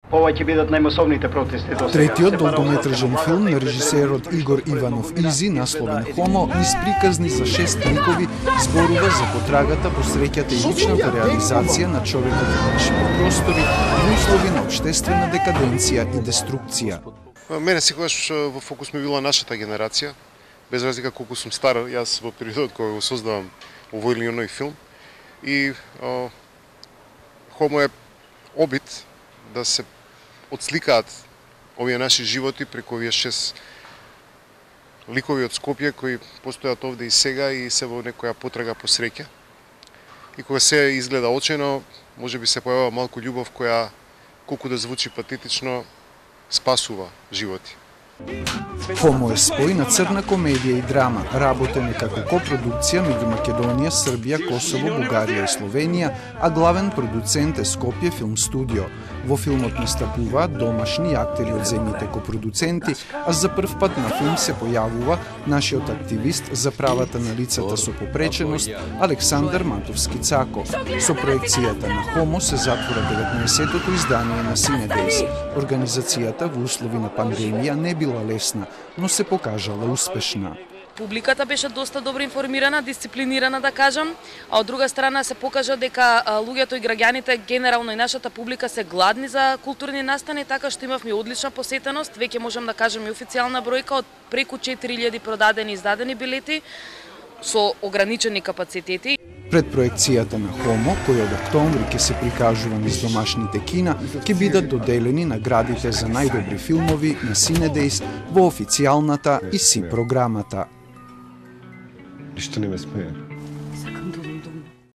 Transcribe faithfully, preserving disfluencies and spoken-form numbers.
Ова ќе бидат најмасовните протести до сега. Третиот долгометражен филм на режисерот Игор Иванов Изи, насловен Хомо, низ приказни за шест ликови, зборува за потрагата по среќата и личната реализација на човекот во нашите простори во услови на општествена декаденција и деструкција. Мене секогаш во фокус ми била нашата генерација, без разлика колку сум стар, јас во периодот кога го создавам овој или оној филм. И о, Хомо е обид да се отсликаат овие наши животи преку овие шест ликови од Скопје кои постојат овде и сега и се во некоја потрага по среќа. И кога се изгледа очено, може би се појавува малку љубов која, колку да звучи патетично, спасува животи. Хомо е спој на црна комедија и драма, работена како копродукција меѓу Македонија, Србија, Косово, Бугарија и Словенија, а главен продуцент е Скопје Филм Студио. Во филмот настапуваат домашни актери од земјите копродуценти, а за прв пат на филм се појавува нашиот активист за правата на лицата со попреченост Александар Матовски Цако. Со проекцијата на Хомо се затвора деветнаесеттото издание на Синедейс. Организацијата во услови на пандемија не била лесна, но се покажала успешна. Публиката беше доста добро информирана, дисциплинирана да кажам, а од друга страна се покажа дека луѓето и граѓаните, генерално и нашата публика се гладни за културни настани, така што имавме одлична посетеност, веќе можам да кажем и официјална бројка од преку четири илјади продадени и издадени билети со ограничени капацитети. Пред проекцијата на Хомо, кој од октомври ќе се прикажува низ домашните кина, ќе бидат доделени наградите за најдобри филмови на Синедейс во официјалната и Си програмата. Ништо не ме смее.